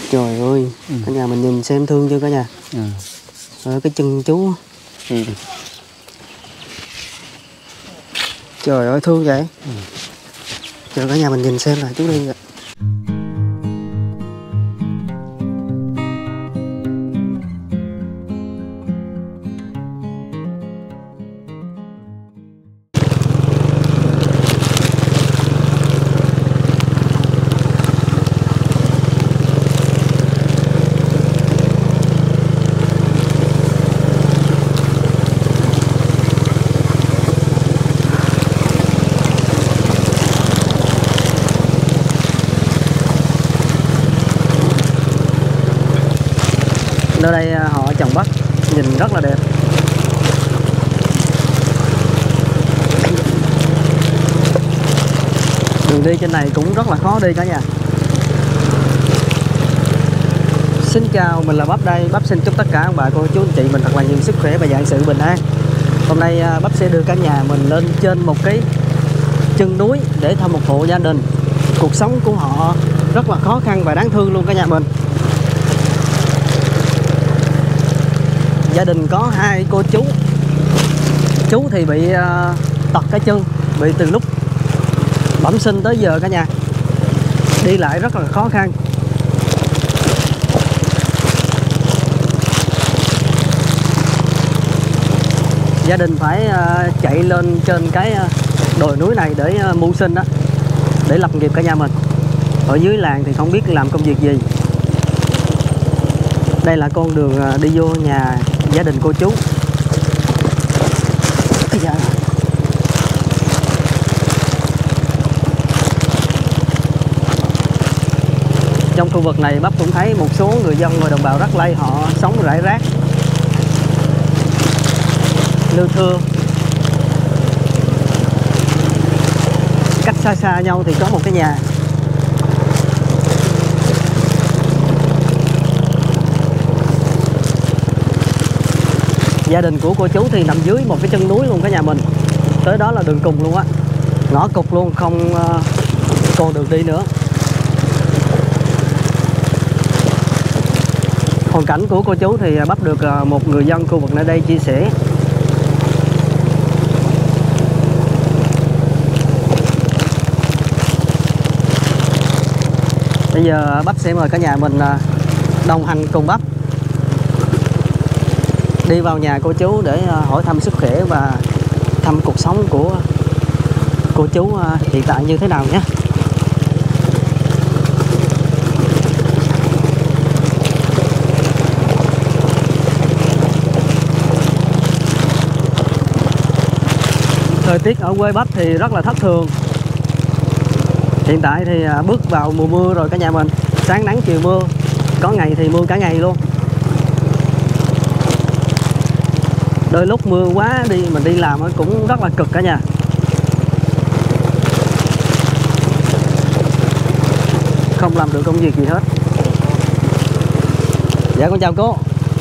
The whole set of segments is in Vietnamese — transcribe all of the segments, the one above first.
Trời ơi, cả nhà mình nhìn xem thương chưa cả nhà. Cái chân chú. Trời ơi thương vậy. Trời, cả nhà mình nhìn xem là chú đi vậy. Nơi đây họ trồng bắp nhìn rất là đẹp. Đường đi trên này cũng rất là khó đi cả nhà. Xin chào, mình là Bắp đây. Bắp xin chúc tất cả ông bà cô chú anh chị mình thật là nhiều sức khỏe và vạn sự bình an. Hôm nay Bắp sẽ đưa cả nhà mình lên trên một cái chân núi để thăm một hộ gia đình. Cuộc sống của họ rất là khó khăn và đáng thương luôn cả nhà mình. Gia đình có 2 cô chú. Chú thì bị tật cái chân, bị từ lúc bẩm sinh tới giờ cả nhà. Đi lại rất là khó khăn. Gia đình phải chạy lên trên cái đồi núi này để mưu sinh đó, để lập nghiệp cả nhà mình. Ở dưới làng thì không biết làm công việc gì. Đây là con đường đi vô nhà gia đình cô chú. Trong khu vực này Bắp cũng thấy một số người dân và đồng bào Rắc Lây họ sống rải rác, lưa thưa. Cách xa xa nhau thì có một cái nhà. Gia đình của cô chú thì nằm dưới một cái chân núi luôn cả nhà mình. Tới đó là đường cùng luôn á, ngõ cụt luôn, không còn đường đi nữa. Hoàn cảnh của cô chú thì Bắp được một người dân khu vực nơi đây chia sẻ. Bây giờ Bắp sẽ mời cả nhà mình đồng hành cùng Bắp đi vào nhà cô chú để hỏi thăm sức khỏe và thăm cuộc sống của cô chú hiện tại như thế nào nhé. Thời tiết ở quê Bắp thì rất là thất thường. Hiện tại thì bước vào mùa mưa rồi cả nhà mình. Sáng nắng chiều mưa, có ngày thì mưa cả ngày luôn. Đôi lúc mưa quá mình đi làm cũng rất là cực cả nhà. Không làm được công việc gì hết. Dạ con chào cô.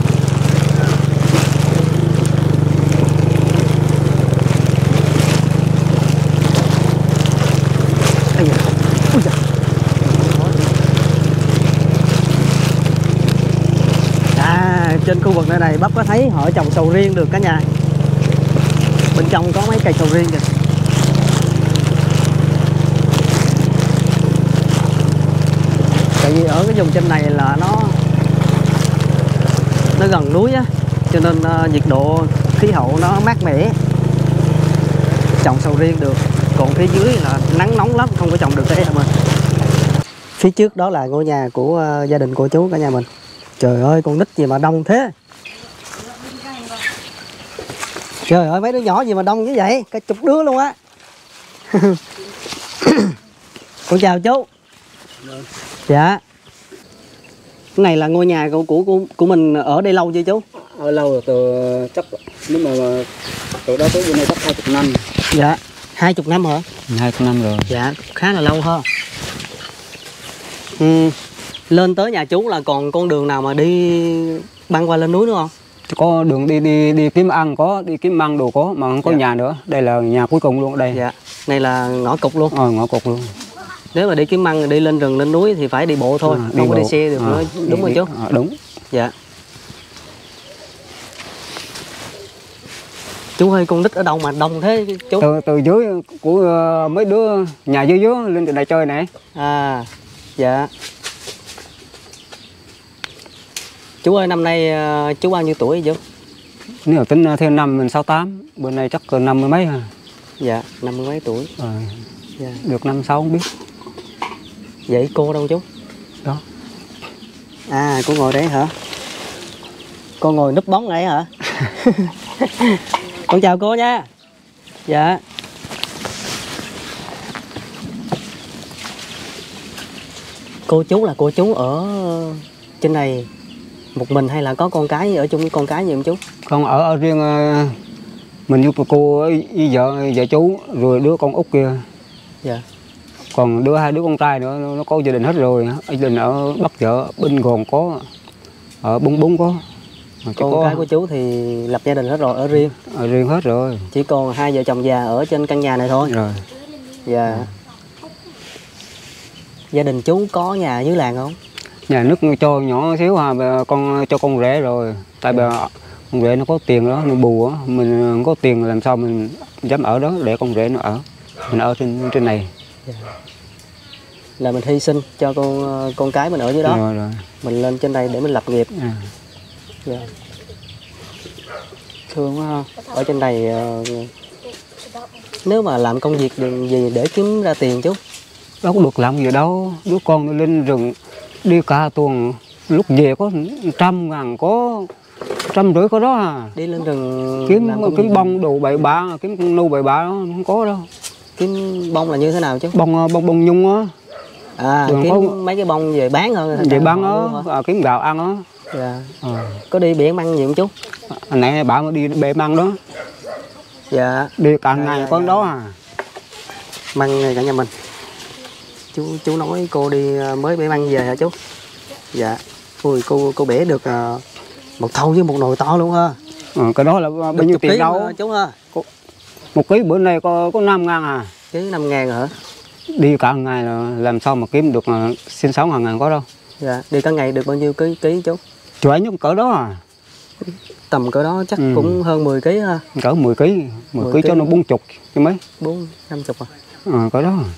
Trên khu vực này Bắp có thấy họ trồng sầu riêng được cả nhà. Bên trong có mấy cây sầu riêng kìa. Tại vì ở cái vùng trên này là nó gần núi á, cho nên nhiệt độ khí hậu nó mát mẻ, trồng sầu riêng được. Còn phía dưới là nắng nóng lắm, không có trồng được cái em ơi. Phía trước đó là ngôi nhà của gia đình cô chú cả nhà mình. Trời ơi, con nít gì mà đông thế. Trời ơi, mấy đứa nhỏ gì mà đông như vậy, cả chục đứa luôn á. Con chào chú. Dạ. Cái này là ngôi nhà của mình ở đây lâu chưa chú? Ở lâu rồi, từ chắc nếu mà từ đó tới bữa nay chắc 20 năm. Dạ. 20 năm hả? 20 năm rồi. Dạ, khá là lâu ha. Lên tới nhà chú là còn con đường nào mà đi băng qua lên núi nữa không? Có đường đi kiếm ăn, có đi kiếm ăn đồ có, mà không có nhà nữa. Đây là nhà cuối cùng luôn đây. Dạ. Này là ngõ cụt luôn. Ngõ cụt luôn. Nếu mà đi kiếm măng đi lên rừng lên núi thì phải đi bộ thôi, không có đi xe được nữa, đúng rồi chú? Đúng. Dạ. Chú ơi, con nít ở đâu mà đông thế chú? Từ dưới của mấy đứa nhà dưới lên từ đây chơi này. À, dạ. Chú ơi, năm nay chú bao nhiêu tuổi chú? Nếu tính theo năm mình 68, bữa nay chắc 50 mấy à. Dạ, 50 mấy tuổi. Dạ. Được 56 không biết. Vậy cô đâu chú? Đó. À, cô ngồi đấy hả? Cô ngồi núp bóng này hả? Con chào cô nha. Dạ. Cô chú là cô chú ở trên này một mình hay là có con cái ở chung với con cái gì không chú? Không, ở riêng mình giúp cô với vợ chú rồi đứa con út kia. Dạ. Còn hai đứa con trai nữa nó có gia đình hết rồi. Gia đình ở Bắc Chợ, Bình Gòn có, ở Bún Bún có. Con cái của chú thì lập gia đình hết rồi, ở riêng. Ở riêng hết rồi. Chỉ còn hai vợ chồng già ở trên căn nhà này thôi. Rồi. Dạ. Gia đình chú có nhà dưới làng không? Nhà nước cho nhỏ xíu cho con rể rồi. Tại vì con rể nó có tiền đó, nó bù á, mình không có tiền làm sao mình dám ở đó để con rể nó ở. Mình ở trên này. Dạ. Là mình hy sinh cho con cái mình ở dưới đó. Rồi. Mình lên trên đây để mình lập nghiệp. Dạ. Thương quá ha. Ở trên này nếu mà làm công việc gì để kiếm ra tiền chú? Đâu có được làm gì đâu. Đứa con nó lên rừng đi cả tuần, lúc về có 100.000, có 150 có đó à. Đi lên rừng kiếm bông đồ bậy bạ, kiếm con nu bậy bạ đó không có đâu. Kiếm bông là như thế nào chứ? Bông nhung á. À, kiếm có mấy cái bông về bán hơn. Về bán đó, kiếm gạo ăn đó. Dạ. Có đi biển măng gì không chú? Hồi nãy bảo nó đi bể măng đó. Dạ. Đi cả ngày con đó à. Măng này cả nhà mình. Chú nói cô đi mới bể măng về hả chú? Dạ. Ui, cô bể được một thau với một nồi to luôn ha. Cái đó là bao nhiêu tiền đâu chú ha. 1 ký bữa nay có 5.000 à. Ký 5.000 hả? Đi cả ngày là làm sao mà kiếm được sinh sống hàng ngày có đâu. Dạ. Đi cả ngày được bao nhiêu ký chú? Chuỗi những cỡ đó à. Tầm cỡ đó chắc cũng hơn 10 kg ha. Cỡ 10 kg, 10 kg cho nó 40 chứ mấy. 50 à? Cỡ đó.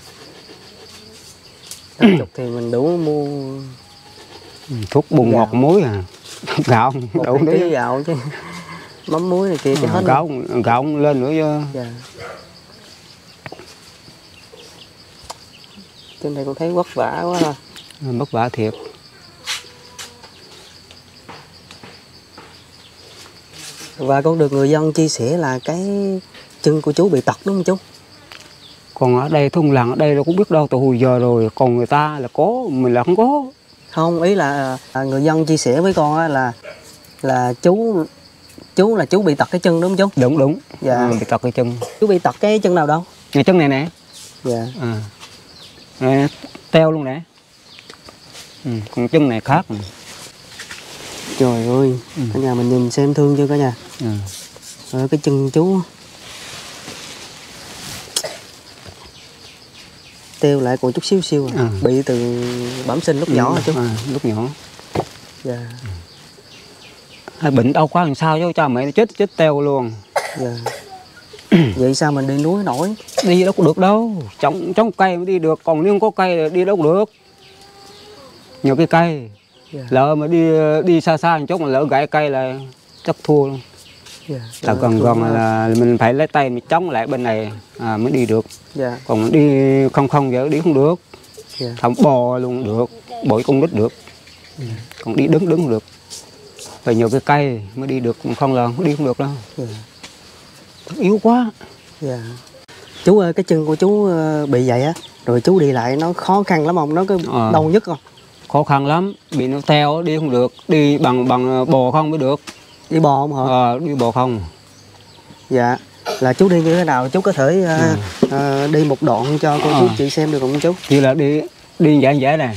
50 thì mình đủ mua thuốc bùn ngọt muối à. Gạo đủ đấy. Gạo chứ. Mắm muối này kia chứ hết. Gạo lên nữa chứ. Dạ. Trên đây con thấy vất vả quá ha. Vất vả thiệt. Và con được người dân chia sẻ là cái chân của chú bị tật đúng không chú? Còn ở đây thôn làng ở đây đâu cũng biết đâu từ hồi giờ rồi. Còn người ta là có, mình là không có. Không, ý là người dân chia sẻ với con là chú là chú bị tật cái chân đúng không chú? Đúng. Dạ. Bị tật cái chân. Chú bị tật cái chân nào đâu? Cái chân này nè. Dạ. Teo luôn nè. Còn chân này khác. Trời ơi, cả nhà mình nhìn xem thương chưa cả nhà. Cái chân chú teo lại còn chút xíu à. Bị từ bẩm sinh lúc nhỏ hả chú? Lúc nhỏ. Dạ. Bệnh đau quá làm sao chứ cha mẹ nó chết teo luôn. Dạ. Vậy sao mình đi núi nổi? Đi đâu có được đâu. Trong cây mới đi được, còn nếu không có cây thì đi đâu có được. Nhiều cái cây. Dạ. Lỡ mà đi xa một chút mà lỡ gãy cây là chắc thua luôn. Dạ. Là gần là mình phải lấy tay mình chống lại bên này mới đi được. Dạ. Còn đi không giờ đi không được. Dạ. Không bò luôn được, bổi con nít được. Còn đi đứng không được. Phải nhiều cái cây mới đi được, không là đi không được đâu. Dạ. Yếu quá. Dạ. Chú ơi, cái chân của chú bị vậy á, rồi chú đi lại nó khó khăn lắm không? Nó có đau nhức không? Khó khăn lắm, bị nó teo đi không được, đi bằng bò không mới được. Đi bò không hả? Đi bò không. Dạ. Là chú đi như thế nào? Chú có thể đi một đoạn cho cô chú chị xem được không chú? Chỉ là đi dễ này.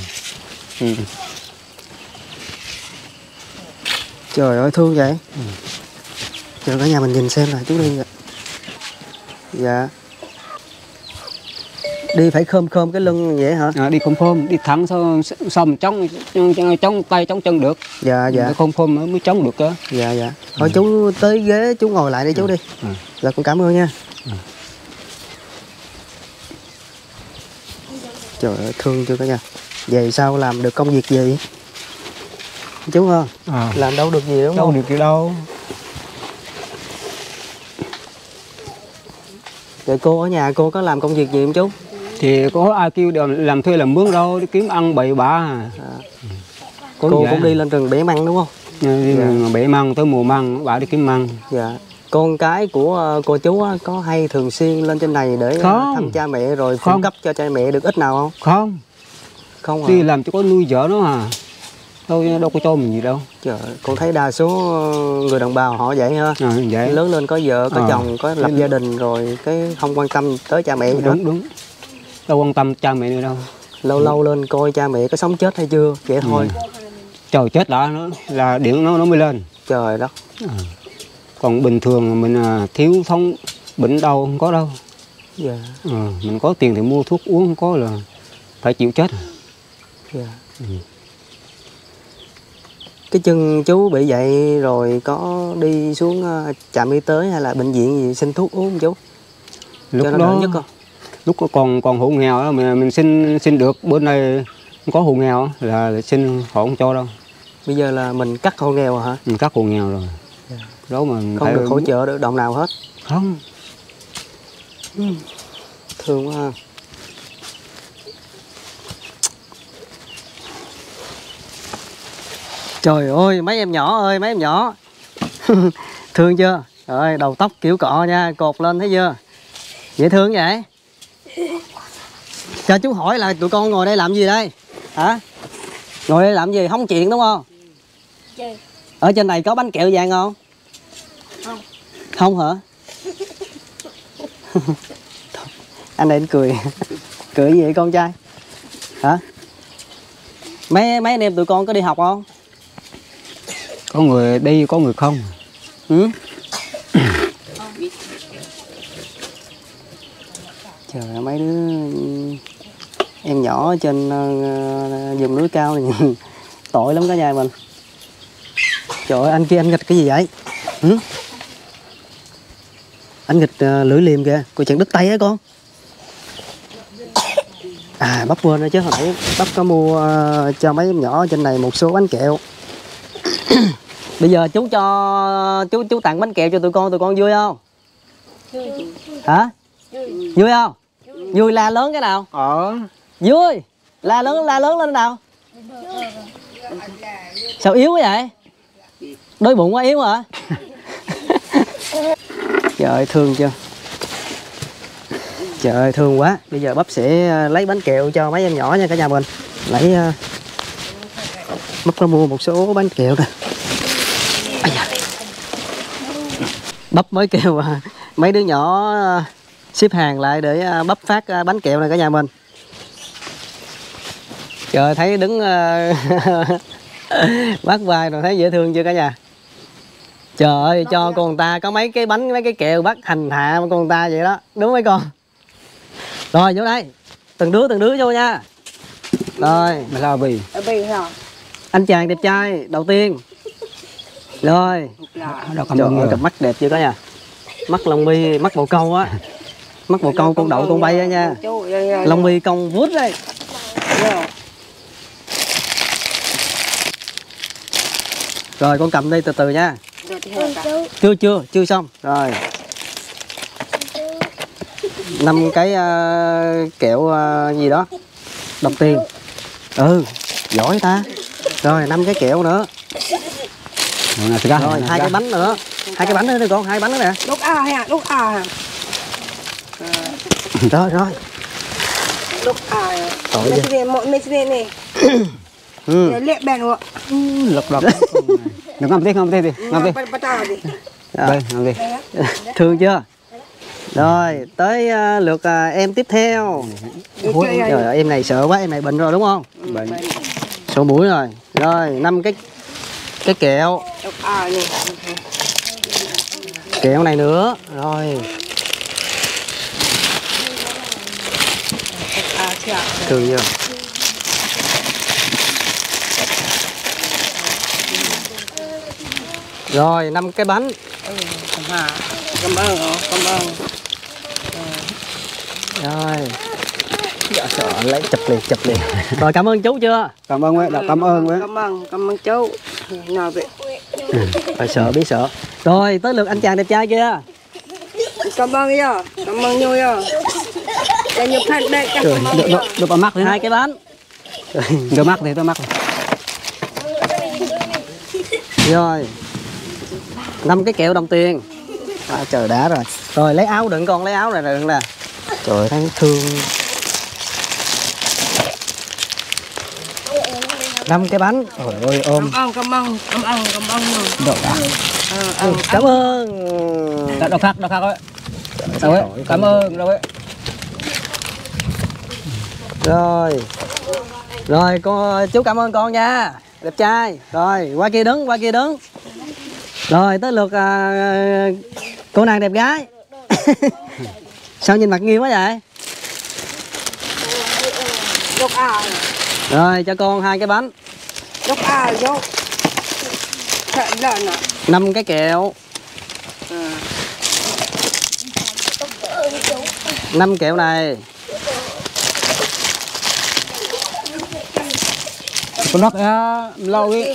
Trời ơi thương vậy. Chờ cả nhà mình nhìn xem là chú đi vậy. Dạ. Đi phải khom khom cái lưng vậy hả? Đi khom đi thẳng xong chống tay chống chân được. Dạ dạ. Khom mới chống được cơ. Dạ dạ. Thôi chú tới ghế chú ngồi lại đi chú đi. Là con cảm ơn nha. Trời ơi thương chưa cả nhà. Vậy sao làm được công việc gì? Chú hả? Làm đâu được gì đúng không? Đâu được gì đâu. Vậy cô ở nhà cô có làm công việc gì không chú? Thì có ai kêu đều làm thuê làm mướn đâu, đi kiếm ăn bậy bạ. Cô cũng đi lên rừng bể măng đúng không? Bể măng tới mùa măng bà đi kiếm măng. Dạ. Con cái của cô chú có hay thường xuyên lên trên này để thăm cha mẹ rồi phụ cấp cho cha mẹ được ít nào không? Không. Không. Đi làm cho có nuôi vợ nó à. Đâu có cho mình gì đâu. Trời, con thấy đa số người đồng bào họ vậy ha. Vậy. Lớn lên có vợ, có chồng, có lập gia đình rồi cái không quan tâm tới cha mẹ. Đúng. Đâu quan tâm cha mẹ nữa đâu. Lâu lâu lên coi cha mẹ có sống chết hay chưa, vậy thôi. Trời chết đã nó là điện nó mới lên. Trời đất. Còn bình thường mình thiếu thống bệnh đâu không có đâu. Dạ. Mình có tiền thì mua thuốc uống, không có là phải chịu chết. Dạ. Cái chân chú bị vậy rồi có đi xuống trạm y tế hay là bệnh viện gì xin thuốc uống không chú? Lúc cho nó đó đỡ nhất không? Lúc còn hộ nghèo đó mình xin được, bữa nay không có hộ nghèo là xin họ không cho đâu. Bây giờ là mình cắt hộ nghèo hả? Mình cắt hộ nghèo rồi. Đó mà không phải được hỗ trợ được đồng nào hết. Không. Thương quá ha. Trời ơi mấy em nhỏ ơi, mấy em nhỏ. Thương chưa? Rồi đầu tóc kiểu cọ nha, cột lên thấy chưa? Dễ thương vậy. Cho chú hỏi là tụi con ngồi đây làm gì đây? Hả? Ngồi đây làm gì? Không chuyện đúng không? Chơi. Ở trên này có bánh kẹo vàng không? Không. Không hả? Anh này anh cười. Cười gì vậy con trai? Hả? Mấy anh em tụi con có đi học không? Có người đi, có người không. Trời ơi, mấy đứa em nhỏ trên vùng núi cao này tội lắm cả nhà mình. Trời ơi, anh kia anh nghịch cái gì vậy? Anh nghịch lưỡi liềm kìa, coi chừng đứt tay á con. À bắp quên rồi chứ, hồi nãy bắp có mua cho mấy em nhỏ trên này một số bánh kẹo. Bây giờ chú cho chú tặng bánh kẹo cho tụi con vui không? Hả? Vui không? Vui la lớn cái nào? Vui. La lớn lên nào? Sao yếu quá vậy? Đói bụng quá yếu hả? Trời ơi thương chưa? Trời ơi thương quá. Bây giờ bắp sẽ lấy bánh kẹo cho mấy em nhỏ nha cả nhà mình. Lấy bắp có mua một số bánh kẹo nè. Bắp mới kêu mấy đứa nhỏ xếp hàng lại để bắp phát bánh kẹo này cả nhà mình. Trời thấy đứng bắt vai rồi thấy dễ thương chưa cả nhà? Trời ơi cho con ta có mấy cái bánh mấy cái kẹo bắt hành hạ con ta vậy đó, đúng mấy con? Rồi vô đây, từng đứa vô nha. Rồi Mày lao bì. anh chàng đẹp trai đầu tiên. Rồi trời ơi cặp mắt đẹp chưa cả nhà? Mắt lông mi, mắt bồ câu á. Mắt bồ câu con đậu con bay á nha. Lông mi cong vút đây. Rồi con cầm đi từ từ nha. Chưa xong. Rồi 5 cái kẹo gì đó đồng tiền. Giỏi ta. Rồi 5 cái kẹo nữa. Rồi 2 cái bánh nữa. 2 cái bánh nữa đi con, 2 bánh nữa nè. Lúc à hả? Lúc à hả? Rồi. Lúc à. Tội vậy. Mấy cái này. Lẹ bèn rồi. Lọc. Đừng ngâm tí đi. Ngâm đi. Đây, ngâm đi. Thương chưa? Rồi, tới lượt em tiếp theo. Trời ơi, em này sợ quá, em này bệnh rồi đúng không? Bệnh. Sổ mũi rồi. Rồi, 5 cái kẹo. Kẹo này nữa. Rồi. Thường chưa? Rồi 5 cái bánh. Cảm ơn, cảm ơn. Rồi. Dạ sợ lấy chụp liền. Rồi cảm ơn chú chưa? Cảm ơn đã cảm ơn với. Cảm ơn chú. Nào vậy. Phải sợ biết sợ. Rồi tới lượt anh chàng đẹp trai kia. Cảm ơn nha, cảm ơn nhiều nha. Để nhập hành đây chắc cảm ơn. Được vào mắt 2 cái bánh. Được mắt thì tôi mắt. Rồi 5 cái kẹo đồng tiền. Trời đã rồi. Rồi lấy áo đựng con, lấy áo này đựng nè. Trời ơi, thấy thương. 5 cái bánh. Trời ơi ôm. Cảm ơn nhiều. Đồ đã. Cảm ơn. Đâu khác ấy. Đâu ấy. Cảm ơn đâu ấy. Rồi chú cảm ơn con nha. Đẹp trai. Rồi qua kia đứng. Rồi tới lượt cô nàng đẹp gái. Sao nhìn mặt nghiêm quá vậy? Lúc Rồi cho con 2 cái bánh. lúc vô. Sợ lợn à. 5 cái kẹo. 5 kẹo này. Con nóc lâu đi.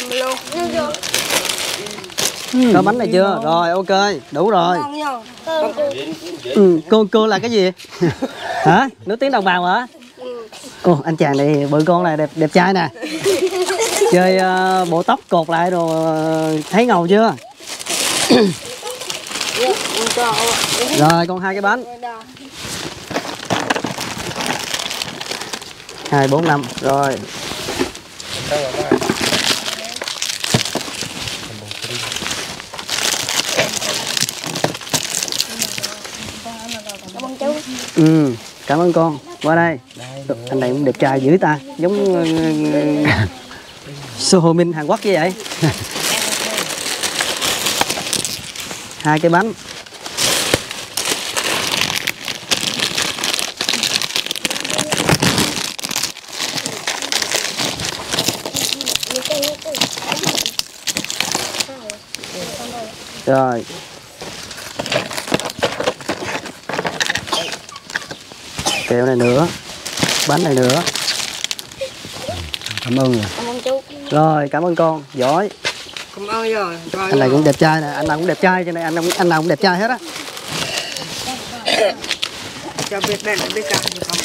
Có bánh này chưa? Rồi ok, đủ rồi. Ngon nha. Cô là cái gì? Hả? Nước tiếng đồng bào hả? Ồ, anh chàng này bự con này đẹp trai nè. Chơi bộ tóc cột lại rồi thấy ngầu chưa? Rồi con 2 cái bánh. 2, 4, 5. Rồi. Cảm ơn chú. Cảm ơn con. Qua đây. Anh này cũng đẹp trai dữ ta. Giống Sô Hồ Minh Hàn Quốc như vậy. 2 cái bánh. Rồi. Kẹo này nữa. Bánh này nữa. Cảm ơn. Cảm ơn chú. Rồi cảm ơn con. Giỏi. Cảm ơn rồi. Anh này cũng đẹp trai nè. Anh nào cũng đẹp trai cho nên anh nào cũng đẹp trai hết á. Cho biết đây là biết cả.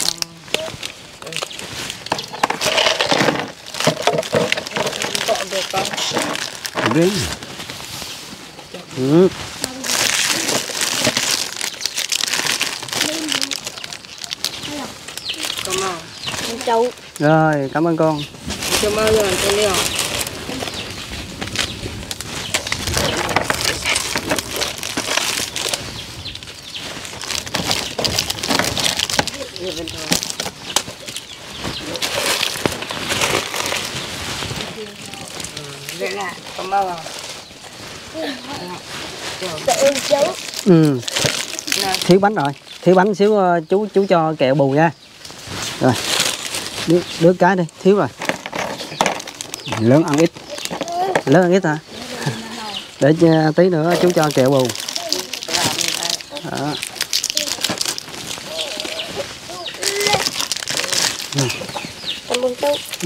Đến. Cảm ơn chú. Rồi cảm ơn con. Cảm ơn rồi chú Liêu. Vậy là cảm ơn rồi. Thiếu bánh rồi. Thiếu bánh xíu chú cho kẹo bù nha. Rồi. Đứa cái đi, thiếu rồi. Lớn ăn ít. Lớn ăn ít hả? Để tí nữa chú cho kẹo bù. Đó. Cảm ơn chú.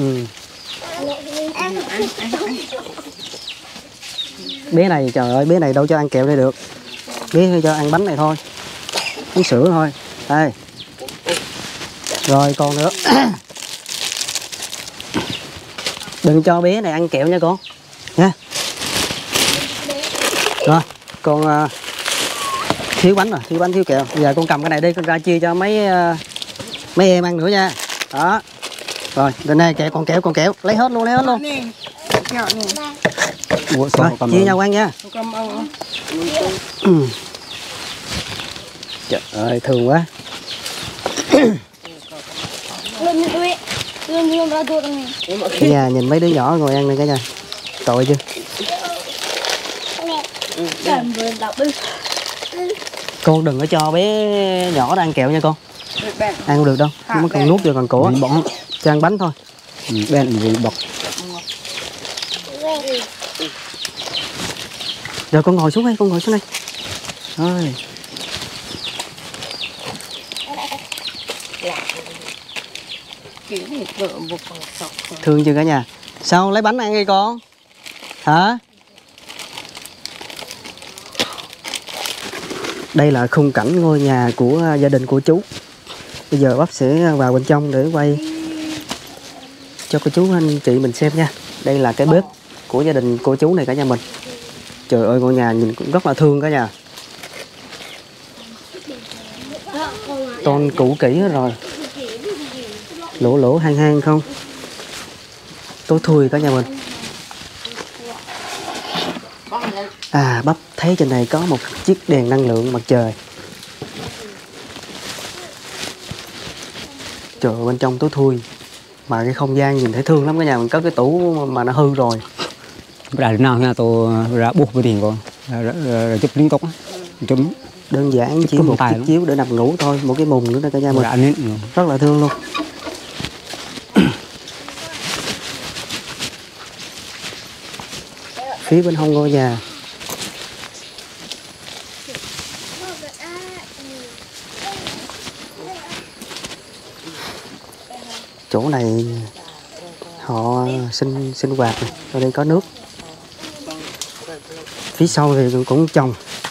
Bé này trời ơi, bé này đâu cho ăn kẹo đây được. Bé cho ăn bánh này thôi. Uống sữa thôi. Đây. Rồi còn nữa. Đừng cho bé này ăn kẹo nha con. Nha. Rồi, con thiếu bánh rồi, thiếu bánh thiếu kẹo. Giờ con cầm cái này đi, con ra chia cho mấy em ăn nữa nha. Đó. Rồi, bên này kẹo, con kẹo, lấy hết luôn. Kẹo này. Ủa, Rồi, chia nhau ăn nha. Cảm ơn. Trời ơi, thương quá. Cả nhà nhìn mấy đứa nhỏ ngồi ăn này cả nhà. Tội chứ. Con đừng có cho bé nhỏ ăn kẹo nha con. Ăn không được đâu, nó còn nuốt vô còn cổ. Mình bỏ Cho ăn bánh thôi. bên gì bọc. Rồi con ngồi xuống đây, con ngồi xuống đây. Rồi. Thương chưa cả nhà? Sao lấy bánh ăn đi con? Hả? Đây là khung cảnh ngôi nhà của gia đình của chú. Bây giờ bác sẽ vào bên trong để quay cho cô chú anh chị mình xem nha. Đây là cái bếp của gia đình cô chú này cả nhà mình. Trời ơi, ngôi nhà nhìn cũng rất là thương cả nhà. Toàn cũ kỹ hết rồi. Lỗ lỗ hang hang không. Tối thui cả nhà mình. À, bắp thấy trên này có một chiếc đèn năng lượng mặt trời. Trời ơi, bên trong tối thui. Mà cái không gian nhìn thấy thương lắm cả nhà mình. Có cái tủ mà nó hư rồi. Đã nào nha tôi ra buộc với tiền con. Rồi chụp liên tục á. Chụp Đơn giản chỉ một chiếc chiếu để nằm ngủ thôi. Một cái mùng nữa đó cả nhà mình. Rất là thương luôn. Phía bên hông ngôi nhà chỗ này họ sinh hoạt này. Ở đây có nước. Phía sau thì cũng trồng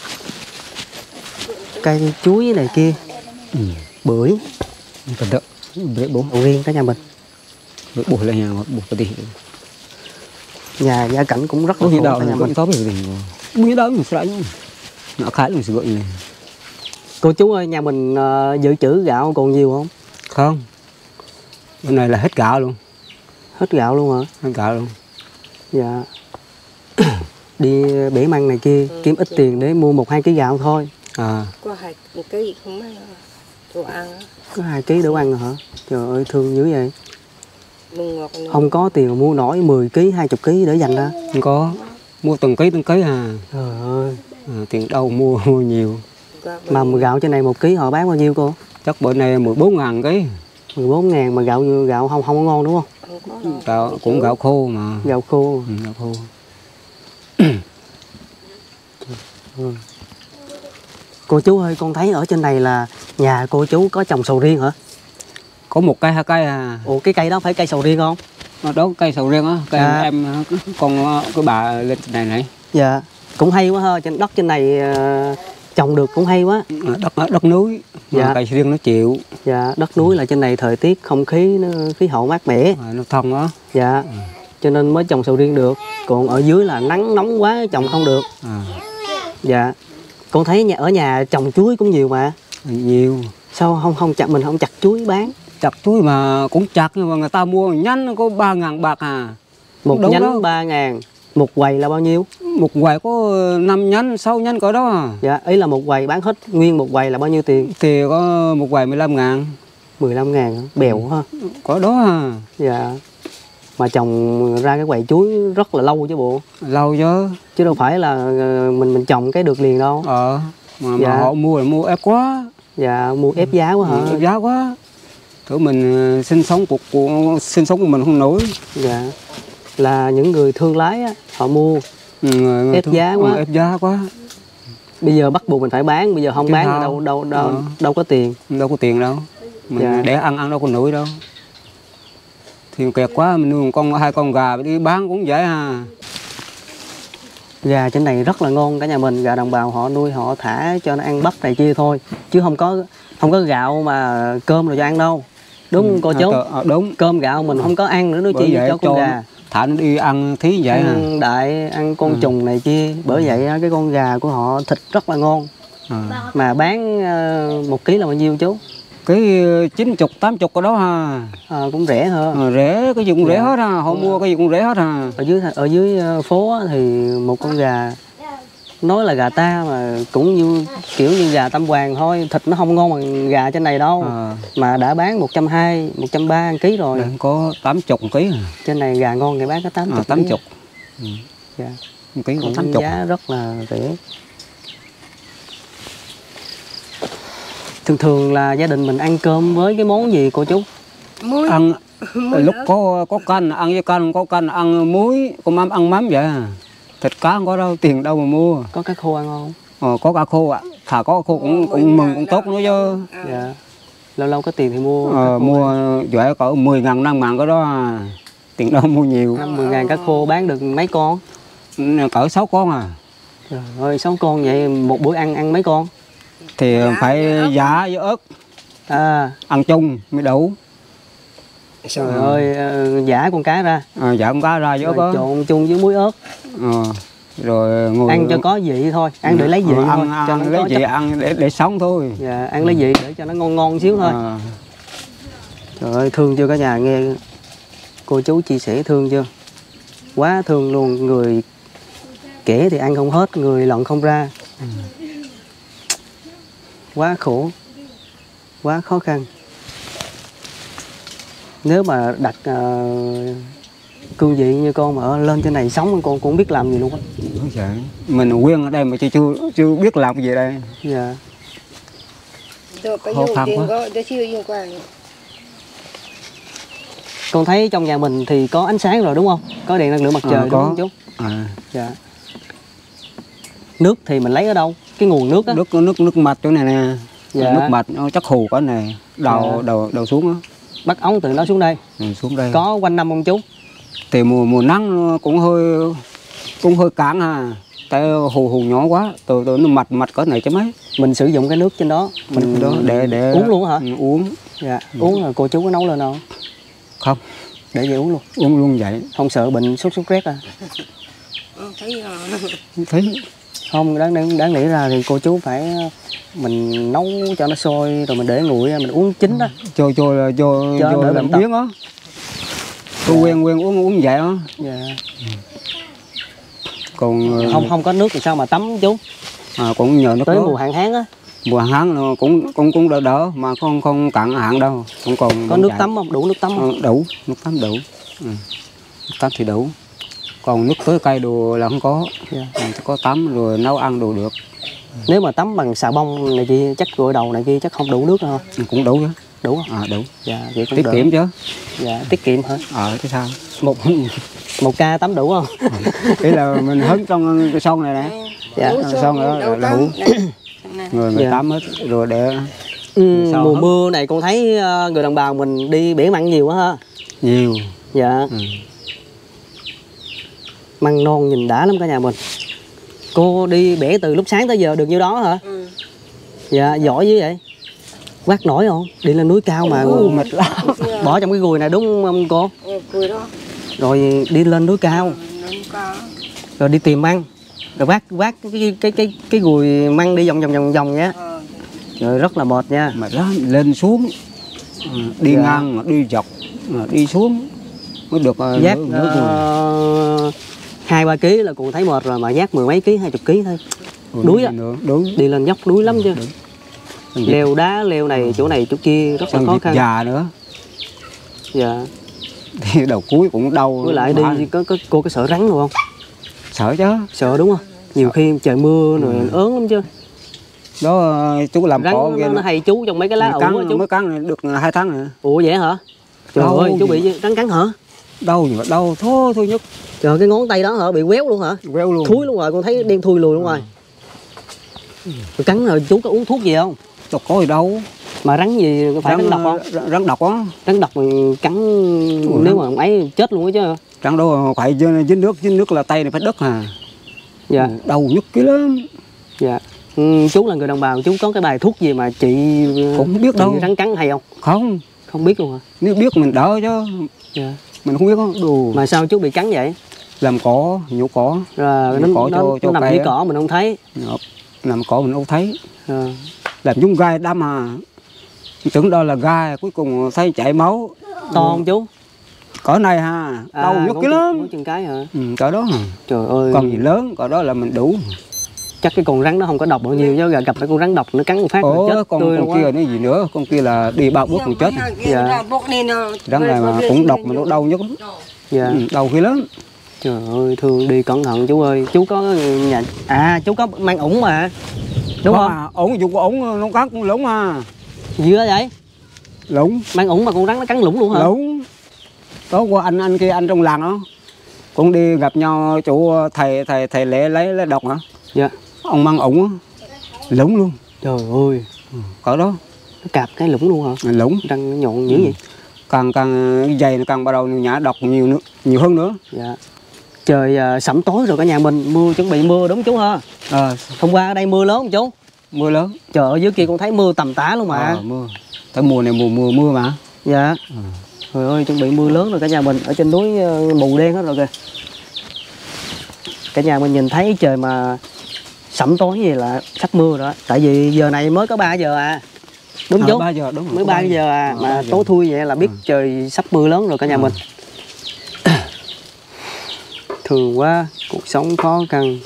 cây chuối này kia. Bưởi. Cần đợi. Bưởi bố. Sầu riêng cả nhà mình. Bưởi bố là nhà bố cái gì. Nhà gia cảnh cũng rất là khổ cả nhà mình. Có cái gì. Bưởi đó mình sẽ nó khá là sự này. Cô chú ơi, nhà mình dự trữ gạo còn nhiều không? Không. Bên này là hết gạo luôn. Hết gạo luôn hả? Hết gạo luôn. Dạ. Đi bể măng này kia kiếm ít tiền để mua 1-2 kg gạo thôi. À. Có 2 cái gì không ăn đồ ăn. Có 2 kg để ăn rồi hả? Trời ơi, thương dữ vậy. Ngọt Không có tiền mà mua nổi 10 kg, 20 kg để dành ra. Không có. Mua từng ký à. Trời ơi. Tiền đâu mua nhiều. Mà gạo trên này 1 kg họ bán bao nhiêu cô? Chắc bữa nay 14.000 ký. 14.000 mà gạo không có ngon đúng không? Gạo cũng gạo khô mà. Gạo khô. Gạo khô. Cô chú ơi, con thấy ở trên này là nhà cô chú có trồng sầu riêng hả? Có 1 cây 2 cây à. Ủa cái cây đó phải cây sầu riêng không? Đó cây sầu riêng á, cây em con cái bà lên trên này. Dạ, cũng hay quá ha, trên đất trên này trồng được cũng hay quá. Đất núi. Dạ. Cây sầu riêng nó chịu. Dạ, đất núi là trên này thời tiết không khí khí hậu mát mẻ. Nó thông đó. Dạ. Cho nên mới trồng sầu riêng được. Còn ở dưới là nắng nóng quá trồng không được. Dạ. Con thấy ở nhà trồng chuối cũng nhiều mà. Nhiều. Sao mình không chặt chuối bán? Chặt chuối mà cũng chặt nhưng mà người ta mua nhánh có 3.000 bạc à. Một nhánh 3.000. Một quầy là bao nhiêu? Một quầy có 5 nhánh, 6 nhánh cỡ đó à. Dạ, ý là một quầy bán hết nguyên một quầy là bao nhiêu tiền? Thì có một quầy 15.000. 15.000 bèo ha. Có đó à. Dạ. Mà trồng ra cái quầy chuối rất là lâu chứ bộ. Lâu chứ. Chứ đâu phải là mình trồng cái được liền đâu. Mà họ mua ép quá. Dạ, mua ép giá quá hả? Ép giá quá. Thử mình sinh sống của mình không nổi. Dạ. Là những người thương lái á, họ mua ép giá quá. Ép giá quá. Bây giờ bắt buộc mình phải bán, bây giờ không bán thì đâu có tiền. Đâu có tiền đâu. Mình dạ. Để ăn đâu có nổi đâu. Thì kẹt quá mình nuôi 2 con gà đi bán cũng dễ ha. Gà trên này rất là ngon cả nhà mình, gà đồng bào họ nuôi họ thả cho nó ăn bắp này kia thôi, chứ không có gạo mà cơm rồi cho ăn đâu. Đúng không cô chú? Đúng. Cơm gạo mình không có ăn nữa, nó chi cho con gà. Thả nó đi ăn thí vậy ăn đại ăn con trùng này kia. Bởi vậy cái con gà của họ thịt rất là ngon. Mà bán 1 kg là bao nhiêu chú? Cái 90, 80 cái đó ha. Cũng rẻ hơn. Rẻ, cái gì cũng rẻ hết ha. Họ mua cái gì cũng rẻ hết ha. Ở dưới phố thì một con gà nói là gà ta mà cũng như kiểu như gà Tam Hoàng thôi, thịt nó không ngon bằng gà trên này đâu. Mà đã bán 120, 130 kg rồi. Có 80 kg. Trên này gà ngon thì bán có 80. 80. Dạ. 1 kg cũng 80. Giá rất là rẻ. Thường thường là gia đình mình ăn cơm với cái món gì cô chú? Muối. Ăn Muối lúc ớt. có canh ăn với canh, có canh ăn muối, có mắm ăn mắm vậy à. Thịt cá không có đâu, tiền đâu mà mua. Có cá khô ăn không? Có cá khô ạ. Thà có cá khô cũng mừng cũng tốt nữa chứ. Dạ. Lâu lâu có tiền thì mua. Mua dễ cỡ 10.000 5.000 cái đó à. Tiền đâu mua nhiều. 10.000 cá khô bán được mấy con? Cỡ 6 con à. Trời ơi 6 con vậy một bữa ăn mấy con? Thì phải giá với ớt. À. Ăn chung mới đủ. Trời ơi giả con cá ra. Dạ con cá ra với ớt đó. Trộn chung với muối ớt. Rồi ngồi ăn cho có vị thôi, ăn để lấy vị thôi. Cho ăn lấy vị ăn để sống thôi. Dạ, ăn lấy vị để cho nó ngon xíu thôi. Trời ơi thương chưa cả nhà, nghe cô chú chia sẻ thương chưa? Quá thương luôn, người kể thì ăn không hết, người lận không ra. Quá khổ, quá khó khăn. Nếu mà đặt cương vị như con mà ở lên trên này sống con cũng không biết làm gì luôn á. Dạ. Mình quen ở đây mà chưa biết làm gì đây. Dạ. Khó khăn quá. Con thấy trong nhà mình thì có ánh sáng rồi đúng không? Có điện năng lượng mặt trời đúng không chú? Dạ. Nước thì mình lấy ở đâu? Cái nguồn nước á? Nước mạch chỗ này nè. Dạ. Nước mạch nó chắc hù cái này, đầu xuống á. Bắt ống từ nó xuống đây. Xuống đây. Có quanh năm không chú? Thì mùa nắng cũng hơi cạn à. Tại hù nhỏ quá, từ nó mạch cỡ này chứ mấy. Mình sử dụng cái nước trên đó, mình đó để uống luôn hả? Uống. Dạ. Uống là cô chú có nấu lên không? Không. Để vậy uống luôn. Uống luôn vậy. Không sợ bệnh sốt rét à? Thấy. Không, đáng nghĩ ra thì cô chú phải mình nấu cho nó sôi rồi mình để nguội mình uống chín đó. Cho làm biến á. Tôi quen uống vậy đó. Dạ. Còn không có nước thì sao mà tắm chú? Cũng nhờ nước tới đó. mùa hạn hán á. Mùa hạn hán nó cũng đỡ mà không cạn hạn đâu. Cũng còn có nước tắm không? Đủ nước tắm không? Đủ, nước tắm đủ. Nước tắm thì đủ. Còn nước tưới cây đồ là không có. Yeah. Có tắm rồi nấu ăn đồ được. Nếu mà tắm bằng xà bông này kia chắc gội đầu này kia chắc không đủ nước đâu. Cũng đủ chứ. Đủ không? Đủ. Dạ, vậy cũng tiết kiệm chứ. Dạ, tiết kiệm hả? Thế sao? Một ca tắm đủ không? Ý là mình hứng trong cái sông này nè. Dạ. Sông đó là đủ. Người Dạ. tắm hết rồi để mùa mưa này con thấy người đồng bào mình đi bể mặn nhiều quá ha. Nhiều. Dạ. Măng non nhìn đã lắm cả nhà mình. Cô đi bể từ lúc sáng tới giờ được nhiêu đó hả? Dạ, giỏi dữ vậy. Quát nổi không? Đi lên núi cao mà mệt lắm. Bỏ trong cái gùi này đúng không cô? Gùi đó. Rồi đi lên núi cao. Rồi đi tìm măng. Rồi vác cái gùi măng đi vòng nhé. Rồi rất là mệt nha. Mệt lắm, lên xuống. Đi ngang mà đi dọc mà đi xuống mới được vác 2-3 kg là cũng thấy mệt rồi mà vác 10 mấy ký 20 kg thôi. Đuối á. Đi lên dốc đuối lắm chứ. Leo đá leo này chỗ kia rất là khó khăn. Già nữa. Dạ. Đi đầu cuối cũng đau. Với lại đi cô có sợ rắn luôn không? Sợ chứ. Sợ đúng không? Nhiều khi trời mưa rồi ớn lắm chứ. Đó chú làm rắn cỏ nó hay chú trong mấy cái lá ủ á chú. Mới cắn được 2 tháng rồi. Ủa vậy hả? Trời ơi chú bị rắn cắn hả? Đau thôi nhất. Trời cái ngón tay đó hả? Bị quéo luôn hả? Quéo luôn. Thúi luôn rồi, con thấy đen thui lùi luôn rồi. Rồi cắn rồi chú có uống thuốc gì không? Đâu có gì đâu. Mà rắn gì phải rắn độc không? Rắn độc á. Rắn độc cắn nếu mà ấy chết luôn á chứ. Rắn đâu phải dính nước là tay này phải đứt à. Dạ. Đau nhức cái lắm. Dạ. Chú là người đồng bào, chú có cái bài thuốc gì mà chị cũng không biết đâu. Rắn cắn hay không? Không biết luôn hả? Nếu biết mình đỡ chứ. Dạ. Mình không biết đó. Mà sao chú bị cắn vậy? Làm cỏ, nhổ cỏ. Rồi nó nằm dưới cỏ mình không thấy. Làm cỏ mình không thấy. Làm giống gai đâm à. Tưởng đó là gai, cuối cùng thấy chảy máu. To không chú? Cỡ này ha, đau nhức cái lắm. Chừng cái hả? Cỡ đó hả? Trời ơi. Còn gì lớn, cỡ đó là mình đủ. Chắc cái con rắn nó không có độc bao nhiêu chứ gặp cái con rắn độc nó cắn một phát là chết con kia nó gì nữa, con kia là đi 3 bước còn chết. Dạ. Rắn này mà cũng độc mà nó đau nhất lắm. Dạ. Đau khi lớn. Trời ơi thương đi cẩn thận chú ơi. Chú có nhà chú có mang ủng mà. Đúng không? Ủng dùng có ủng nó cắn cũng lủng à. Gì đó vậy? Lũng. Mang ủng mà con rắn nó cắn lũng luôn hả? Lũng. Tối qua anh kia, anh trong làng đó cũng đi gặp nhau chủ thầy lễ lấy độc hả? Dạ. Ông mang ủng á, lũng luôn. Trời ơi. Cỡ đó. Nó cạp cái lũng luôn hả? Lũng. Răng nó nhọn dữ vậy? Càng dày nó càng bắt đầu nhả độc nhiều hơn nữa. Dạ. Trời sẩm tối rồi cả nhà mình, chuẩn bị mưa đúng chú ha? Hôm qua ở đây mưa lớn không chú? Mưa lớn. Trời ơi, dưới kia con thấy mưa tầm tã luôn mà. Mưa. Tới mùa này mưa mà. Dạ. Trời ơi, chuẩn bị mưa lớn rồi cả nhà mình. Ở trên núi mù đen hết rồi kìa. Cả nhà mình nhìn thấy trời mà sẩm tối gì là sắp mưa rồi đó. Tại vì giờ này mới có 3 giờ à. Đúng chú? 3 giờ đúng rồi. Mới 3 giờ à. Mà 3 giờ. tối thui vậy là biết trời sắp mưa lớn rồi cả nhà mình. Thường quá, cuộc sống khó khăn.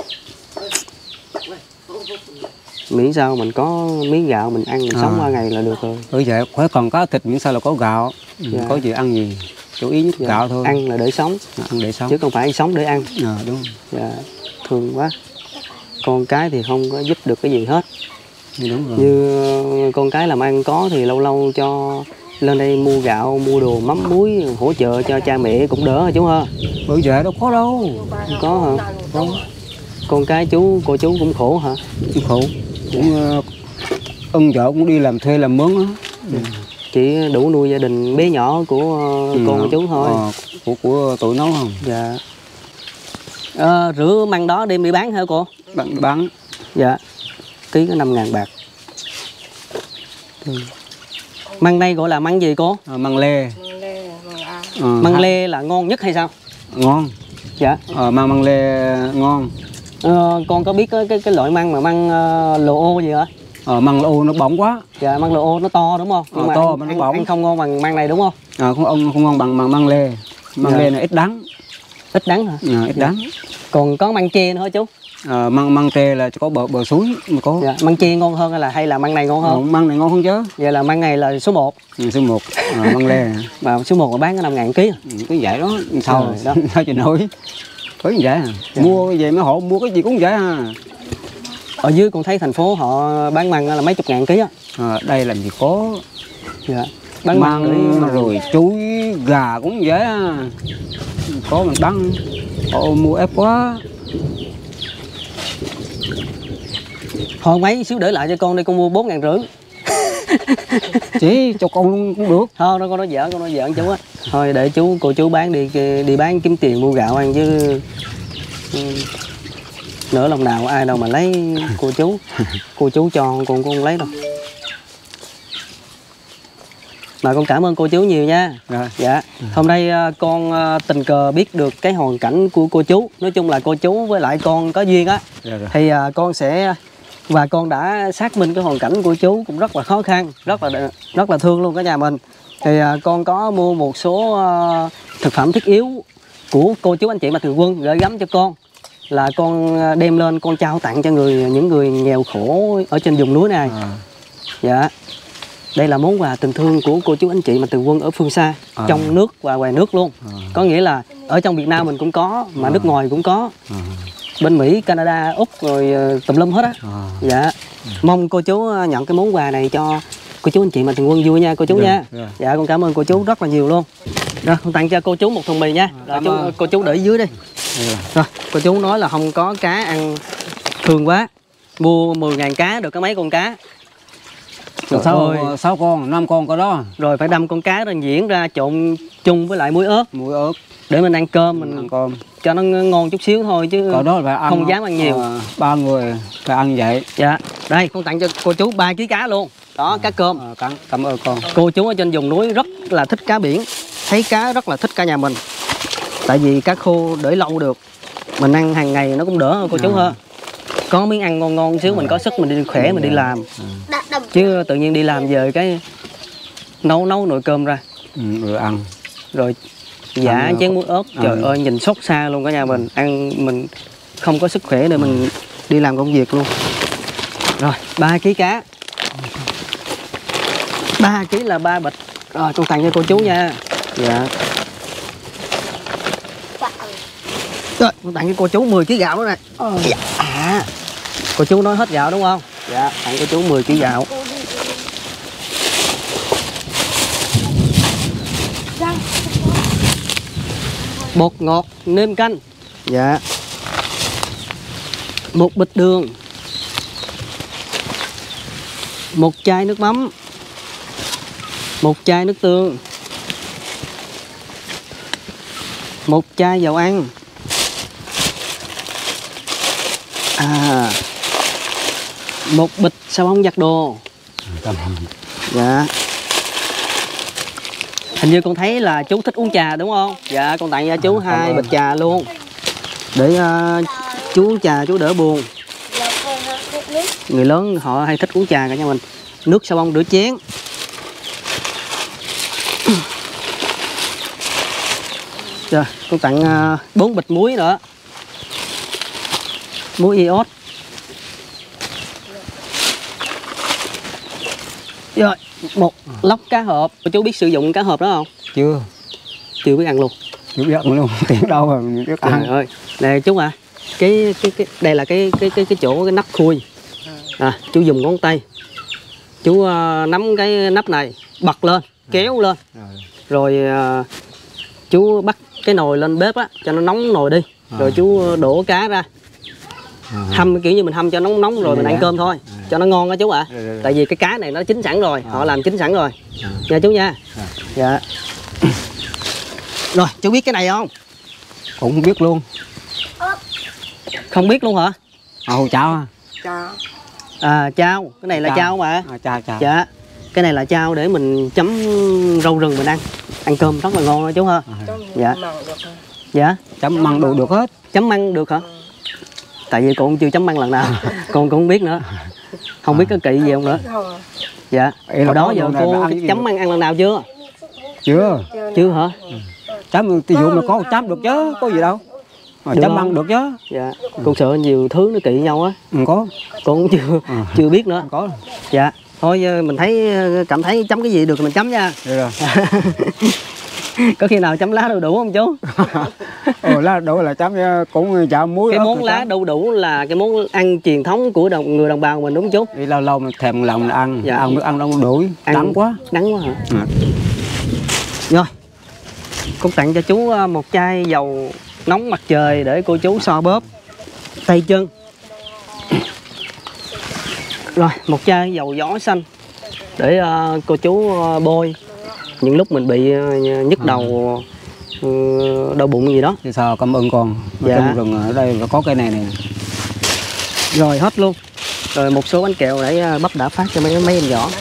Miễn sao mình có miếng gạo mình ăn, mình sống qua ngày là được rồi. Bởi vậy khỏe còn có thịt, miễn sao là có gạo. Dạ. Có gì ăn gì. Chủ yếu nhất Dạ. gạo thôi. Ăn là để sống. Ăn để sống. Chứ không phải sống để ăn. Đúng. Dạ. Thương quá. Con cái thì không có giúp được cái gì hết. Đúng rồi. Như con cái làm ăn có thì lâu lâu cho lên đây mua gạo, mua đồ mắm muối hỗ trợ cho cha mẹ cũng đỡ hả chú ha? Bởi vậy đâu có đâu. Không có hả? Không. Con cái cô chú cũng khổ hả? Cũng khổ. Cũng ông vợ cũng đi làm thuê làm mướn á. Chỉ đủ nuôi gia đình bé nhỏ của con chú thôi. Của tụi nó không? Dạ. Rửa măng đó đem đi bán hả cô? Bán. Dạ. Ký có 5.000 bạc. Măng đây gọi là măng gì cô? Măng lê. Măng lê là ngon nhất hay sao? Ngon. Dạ. Măng lê ngon. Con có biết cái loại măng mà măng lô ô gì hả? Măng lô nó bỏng quá. Dạ, măng lô ô nó to đúng không? Nhưng mà to mà nó bỏng. ăn không ngon bằng măng này đúng không? Không ngon bằng măng lê. Măng lê này ít đắng. Ít đắng hả? Ít đắng. Còn có măng tre nữa hả chú? Măng tre là có bờ suối mà có. Dạ, măng tre ngon hơn hay là măng này ngon hơn? Măng này ngon hơn chứ. Vậy là măng này là số 1. Số 1. Măng lê. Mà số 1 mà bán có 5.000 ký. Cái vậy đó. Sao đó. sao chị nổi. Có như vậy à. Mua về mấy hộ mua cái gì cũng vậy à. Ở dưới con thấy thành phố họ bán măng là mấy chục ngàn ký á. Đây làm gì có. Dạ. Bán măng rồi chuối gà cũng vậy à. Có mình bán. Họ mua ép quá. Thôi mấy xíu để lại cho con đi, con mua 4.500. Chỉ cho con luôn cũng được. Thôi nó con nói giỡn chú á. Thôi để cô chú bán đi bán kiếm tiền mua gạo ăn chứ. Nửa lòng nào ai đâu mà lấy cô chú. Cô chú cho con không lấy đâu. Mà con cảm ơn cô chú nhiều nha. Dạ. Hôm nay con tình cờ biết được cái hoàn cảnh của cô chú. Nói chung là cô chú với lại con có duyên á. Thì con sẽ và con đã xác minh cái hoàn cảnh của chú cũng rất là khó khăn, rất là thương luôn cả nhà mình. Thì con có mua một số thực phẩm thiết yếu của cô chú anh chị Mạnh Thường Quân gửi gắm cho con, là con đem lên con trao tặng cho những người nghèo khổ ở trên vùng núi này. Dạ. Đây là món quà tình thương của cô chú anh chị Mạnh Thường Quân ở phương xa, trong nước và ngoài nước luôn. Có nghĩa là ở trong Việt Nam mình cũng có, mà nước ngoài cũng có. Bên Mỹ, Canada, Úc rồi tùm lum hết á. Dạ. Mong cô chú nhận cái món quà này cho cô chú anh chị Mạnh Thường Quân vui nha cô chú nha. Dạ con cảm ơn cô chú rất là nhiều luôn. Rồi con tặng cho cô chú một thùng mì nha. Rồi cô chú để dưới đi. Rồi cô chú nói là không có cá ăn, thương quá. Mua 10.000 cá được có mấy con cá. Rồi 6 con, 5 con có đó. Rồi phải đâm con cá rồi diễn ra trộn chung với lại muối ớt. Để mình ăn cơm, mình cho nó ngon chút xíu thôi chứ đó phải ăn, không dám ăn nhiều. 3 người phải ăn vậy. Dạ. Đây con tặng cho cô chú 3 kg cá luôn. Đó cá cơm. Cảm ơn con. Cô chú ở trên vùng núi rất là thích cá biển. Thấy cá rất là thích cả nhà mình. Tại vì cá khô để lâu được. Mình ăn hàng ngày nó cũng đỡ hơn cô chú ha. Có miếng ăn ngon ngon xíu mình có sức mình đi khỏe mình đi làm. Chứ tự nhiên đi làm về cái nấu nồi cơm ra. Rồi ăn. Rồi dạ chén muối ớt. Trời ơi nhìn xót xa luôn cả nhà mình. Ăn mình không có sức khỏe để mình đi làm công việc luôn. Rồi 3 kg cá. 3 kg là 3 bịch. Rồi con tặng cho cô chú nha. Dạ. Rồi con tặng cho cô chú 10 kg gạo nữa này. Cô chú nói hết gạo đúng không? Dạ tặng cô chú 10 kg gạo. bột ngọt nêm canh. Dạ. 1 bịch đường. 1 chai nước mắm. 1 chai nước tương. 1 chai dầu ăn. 1 bịch xà bông giặt đồ. Dạ. Hình như con thấy là chú thích uống trà đúng không? Dạ, con tặng cho chú 2 bịch trà luôn. Để chú uống trà chú đỡ buồn. Người lớn họ hay thích uống trà cả nhà mình. Nước xà bông rửa chén. Rồi, con tặng 4 bịch muối nữa. Muối iốt. Rồi, 1 lóc cá hộp. Chú biết sử dụng cá hộp đó không? Chưa. Chưa biết ăn luôn. Chưa biết ăn luôn. Tiền đâu mà biết ăn. Trời ơi. Nè chú à. Cái đây là cái chỗ cái nắp khui. Chú dùng ngón tay. Chú nắm cái nắp này, bật lên, kéo lên. Rồi chú bắt cái nồi lên bếp á, cho nó nóng nồi đi. Rồi chú đổ cá ra. Hâm kiểu như mình hâm cho nóng rồi mình ăn cơm thôi. Cho nó ngon đó chú ạ. Tại vì cái cá này nó chín sẵn rồi, họ làm chín sẵn rồi. Nha chú nha. Dạ. Rồi, chú biết cái này không? Cũng không biết luôn. Không biết luôn hả? Cháo à? Chao. Cái này là chao mà. Chao. Dạ. Cái này là chao để mình chấm rau rừng mình ăn. Ăn cơm rất là ngon đó chú ha. Dạ. Dạ. Chấm măng đồ được hết. Chấm măng được hả? Tại vì con chưa chấm măng lần nào. Con cũng không biết nữa. Không biết có kỵ gì không nữa. Dạ. Hồi đó giờ cô chấm măng ăn lần nào chưa? Chưa. Chưa hả? Chấm ví dụ mà có chấm được chứ, có gì đâu. Chấm măng được chứ. Dạ. Con sợ nhiều thứ nó kỵ nhau á. Không có. Con cũng chưa biết nữa. Không có. Dạ. Thôi mình cảm thấy chấm cái gì được thì mình chấm nha. Được rồi. Có khi nào chấm lá đu đủ không chú? Lá đu là chấm cũng chả muối. Cái món lá đu đủ là cái món ăn truyền thống của người đồng bào mình đúng không chú? Đi lâu lâu mình thèm lòng là ăn. Dạ. Ăn nước ăn đâu đuổi. Đắng quá. Đắng quá hả? Rồi. Con tặng cho chú 1 chai dầu nóng mặt trời để cô chú xoa bóp tay chân. Rồi, 1 chai dầu gió xanh để cô chú bôi những lúc mình bị nhức đầu, đau bụng gì đó. Thì sao, cảm ơn con. Dạ. Trong rừng ở đây có cái này nè. Rồi hết luôn. Rồi một số bánh kẹo để bắp đã phát cho mấy em nhỏ.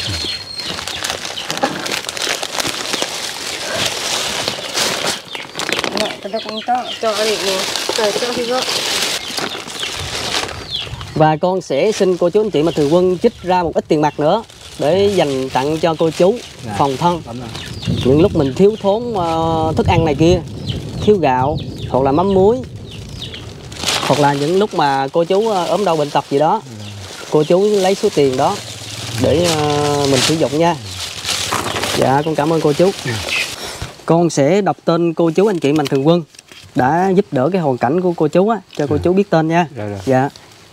Và con sẽ xin cô chú anh chị Mạnh Thường Quân trích ra một ít tiền mặt nữa để dành tặng cho cô chú phòng thân. Những lúc mình thiếu thốn thức ăn này kia, thiếu gạo hoặc là mắm muối, hoặc là những lúc mà cô chú ốm đau bệnh tật gì đó, cô chú lấy số tiền đó để mình sử dụng nha. Dạ, con cảm ơn cô chú. Con sẽ đọc tên cô chú anh chị Mạnh Thường Quân đã giúp đỡ cái hoàn cảnh của cô chú á, cho cô chú biết tên nha. Dạ.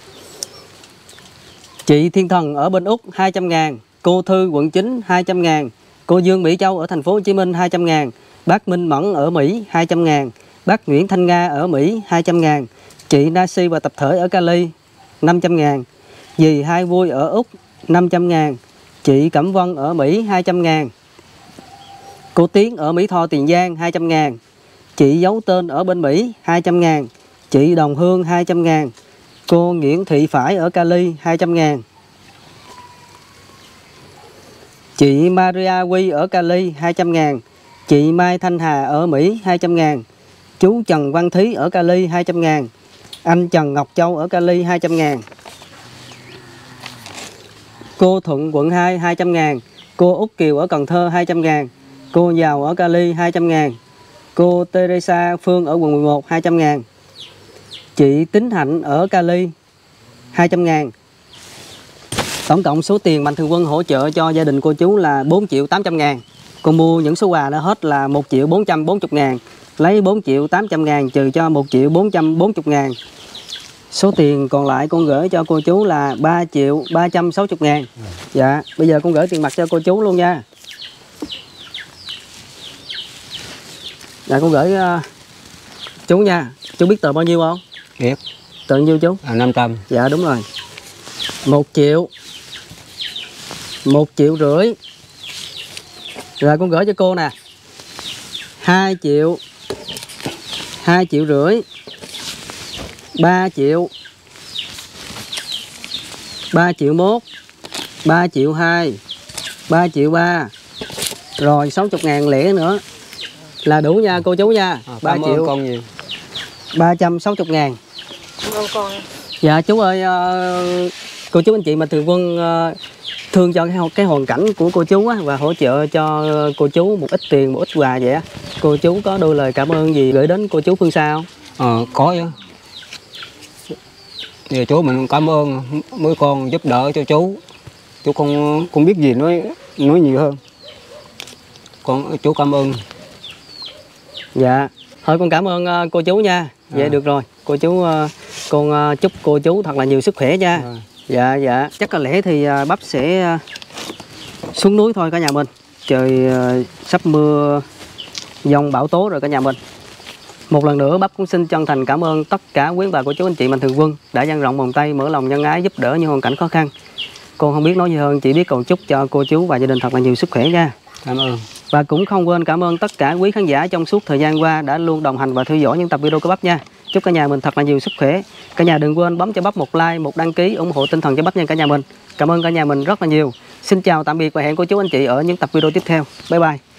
Chị Thiên Thần ở bên Úc 200.000, cô Thư quận 9 200.000, cô Dương Mỹ Châu ở thành phố Hồ Chí Minh 200.000, bác Minh Mẫn ở Mỹ 200.000, bác Nguyễn Thanh Nga ở Mỹ 200.000, chị Nasi và tập thể ở Cali 500.000, dì Hai Vui ở Úc 500.000, chị Cẩm Vân ở Mỹ 200.000, cô Tiến ở Mỹ Tho Tiền Giang 200.000, chị Giấu Tên ở bên Mỹ 200.000, chị Đồng Hương 200.000, cô Nguyễn Thị Phải ở Cali 200.000, chị Maria Quy ở Cali 200.000, chị Mai Thanh Hà ở Mỹ 200.000, chú Trần Văn Thí ở Cali 200.000, anh Trần Ngọc Châu ở Cali 200.000, cô Thuận quận 2 200.000, cô Út Kiều ở Cần Thơ 200.000, cô Giàu ở Cali 200.000, cô Teresa Phương ở quận 11 200.000, chị Tính Hạnh ở Cali 200.000. Tổng cộng số tiền Mạnh Thường Quân hỗ trợ cho gia đình cô chú là 4.800.000. Con mua những số quà đó hết là 1.440.000. Lấy 4.800.000 trừ cho 1.440.000. Số tiền còn lại con gửi cho cô chú là 3.360.000. Dạ, bây giờ con gửi tiền mặt cho cô chú luôn nha. Dạ, con gửi Chú nha, chú biết tờ bao nhiêu không? Biết. Tờ nhiêu chú? 500. Dạ đúng rồi. 1 triệu. 1,5 triệu. Rồi con gửi cho cô nè. 2 triệu. 2,5 triệu. 3 triệu. 3,1 triệu. 3,2 triệu. 3,3 triệu. Rồi 60.000 lẻ nữa là đủ nha cô chú nha. 3 triệu con nhiều. 360.000. Cảm ơn con. Dạ chú ơi, cô chú anh chị mà Thường Quân thương cho cái hoàn cảnh của cô chú á, và hỗ trợ cho cô chú một ít tiền, một ít quà vậy á, cô chú có đôi lời cảm ơn gì gửi đến cô chú phương xa không? Có chứ. Thì chú mình cảm ơn mấy con giúp đỡ cho chú. Chú không biết gì nói nhiều hơn. Chú cảm ơn. Dạ, thôi con cảm ơn cô chú nha. Vậy được rồi, cô chú, con chúc cô chú thật là nhiều sức khỏe nha. Dạ, dạ, chắc có lẽ thì bắp sẽ xuống núi thôi cả nhà mình. Trời sắp mưa giông bão tố rồi cả nhà mình. Một lần nữa bắp cũng xin chân thành cảm ơn tất cả quý bà cô chú anh chị Mạnh Thường Quân đã dang rộng vòng tay, mở lòng nhân ái giúp đỡ những hoàn cảnh khó khăn. Con không biết nói gì hơn, chỉ biết cầu chúc cho cô chú và gia đình thật là nhiều sức khỏe nha. Cảm ơn. Và cũng không quên cảm ơn tất cả quý khán giả trong suốt thời gian qua đã luôn đồng hành và theo dõi những tập video của bắp nha. Chúc cả nhà mình thật là nhiều sức khỏe. Cả nhà đừng quên bấm cho bắp một like, một đăng ký ủng hộ tinh thần cho bắp nha cả nhà mình. Cảm ơn cả nhà mình rất là nhiều. Xin chào tạm biệt và hẹn cô chú anh chị ở những tập video tiếp theo. Bye bye.